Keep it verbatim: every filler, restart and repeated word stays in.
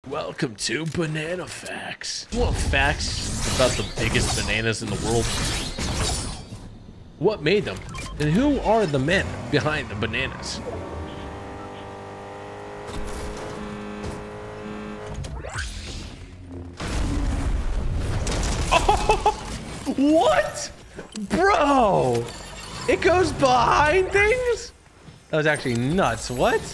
Welcome to Banana Facts. You want facts about the biggest bananas in the world? What made them? And who are the men behind the bananas? Oh, what? Bro! It goes behind things? That was actually nuts. What?